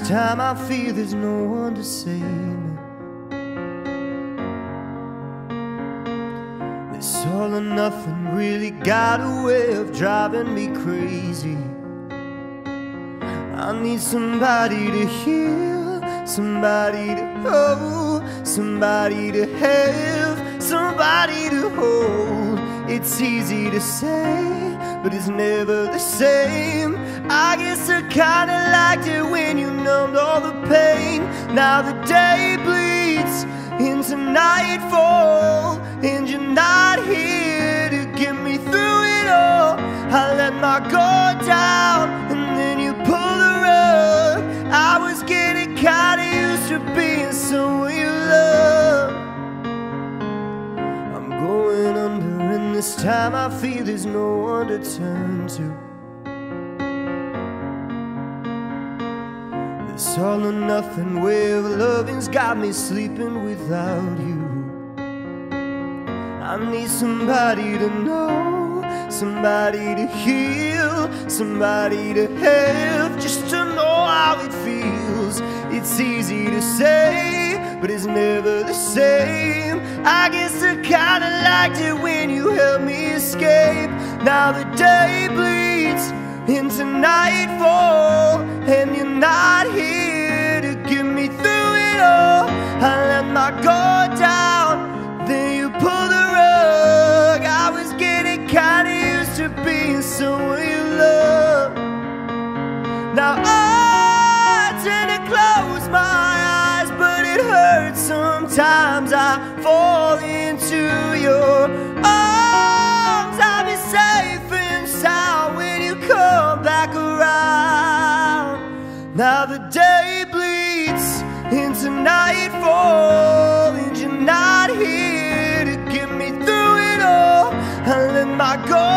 time I feel there's no one to save me. This all or nothing really got a way of driving me crazy. I need somebody to heal, somebody to hold, somebody to have, somebody to hold. It's easy to say, but it's never the same. I guess I kinda liked it when you numbed all the pain. Now the day bleeds into nightfall, and you're not here to get me through it all. I let my guard down, and then you pulled the rug. I was getting kinda used to being someone you love. I'm going under, and this time I feel there's no one to turn to. This all or nothing way of loving's got me sleeping without you. I need somebody to know, somebody to heal, somebody to have, just to know how it feels. It's easy to say, but it's never the same. I guess I kinda liked it when you helped me escape. Now the day bleeds into nightfall, and you're not here to get me through it all. I let my guard down, then you pulled the rug. I was getting kinda used to being someone you love. Now I tend to close my eyes, but it hurts sometimes. I fall into your arms. I'll be safe and sound when you come back around. Now the day bleeds into nightfall, and you're not here to get me through it all. I let my guard